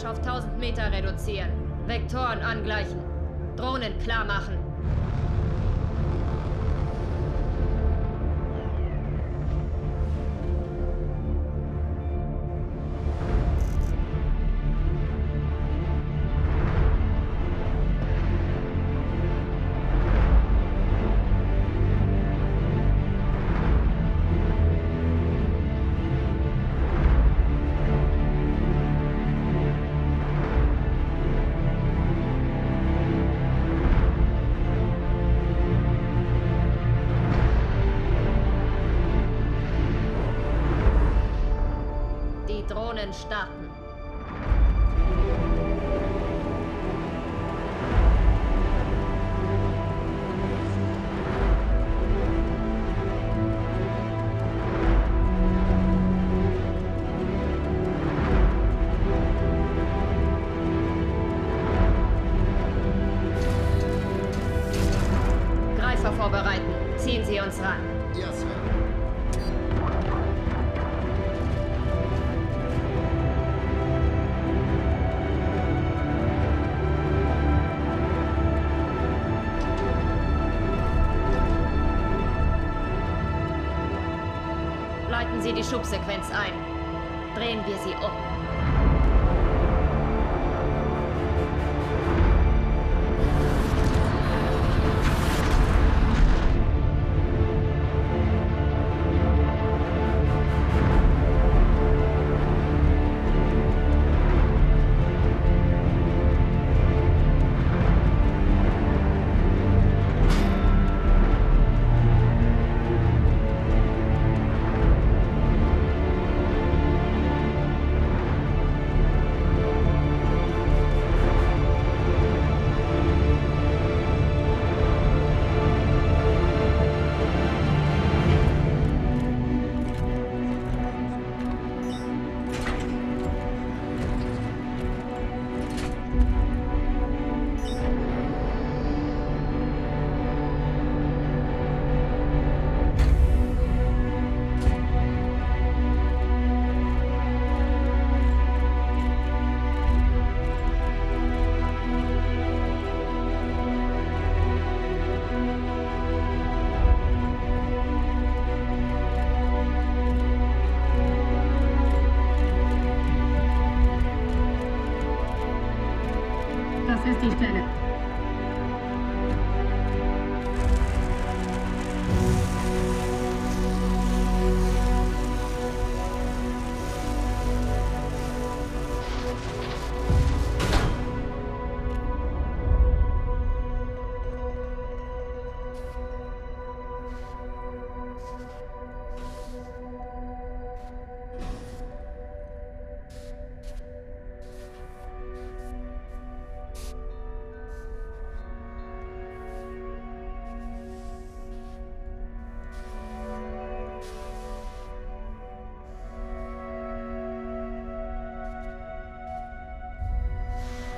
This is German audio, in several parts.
Marsch auf 1000 Meter reduzieren. Vektoren angleichen. Drohnen klar machen. Die Drohnen starten. Greifer vorbereiten. Ziehen Sie uns ran. Ja, Sir. Leiten Sie die Schubsequenz ein. Drehen wir sie um. Das ist die Stelle.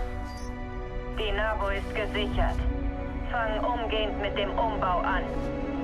Die Navo ist gesichert. Fang umgehend mit dem Umbau an.